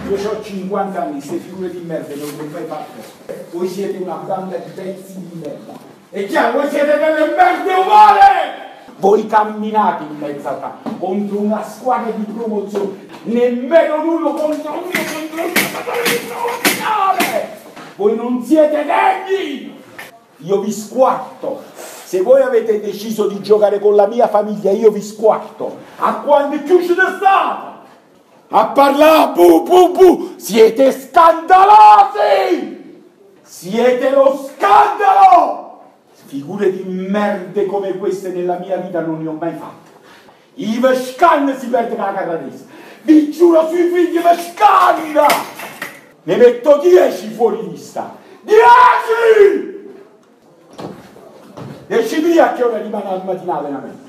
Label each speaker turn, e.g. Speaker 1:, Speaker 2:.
Speaker 1: Io ho 50 anni, queste figure di merda non le fai parte. Voi siete una banda di pezzi di merda. È chiaro, voi siete delle merde umane! Voi camminate in mezzo a contro una squadra di promozione, nemmeno l'uno contro uno contro una squadra di promozione! Voi non siete degni! Io vi squarto. Se voi avete deciso di giocare con la mia famiglia, io vi squarto. A quando più ci state? A parlare, bu bu bu! Siete scandalosi! Siete lo scandalo! Figure di merde come queste nella mia vita non ne ho mai fatte. I Vescan si perde la carratesa. Vi giuro sui figli Vescan! Ne metto 10 fuori lista. 10! 10 via a che ora rimane al mattino allenamento.